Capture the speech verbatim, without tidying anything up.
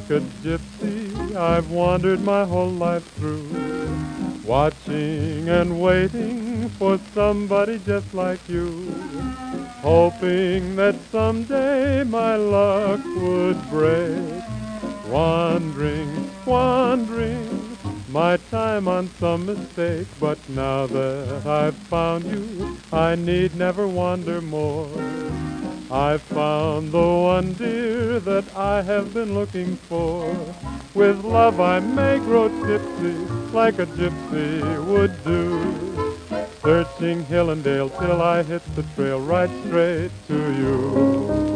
like a gypsy, I've wandered my whole life through, watching and waiting for somebody just like you, hoping that someday my luck would break. Wandering, wandering, my time on some mistake, but now that I've found you, I need never wander more. I've found the one, dear, that I have been looking for. With love I may grow tipsy, like a gypsy would do, searching hill and dale till I hit the trail right straight to you.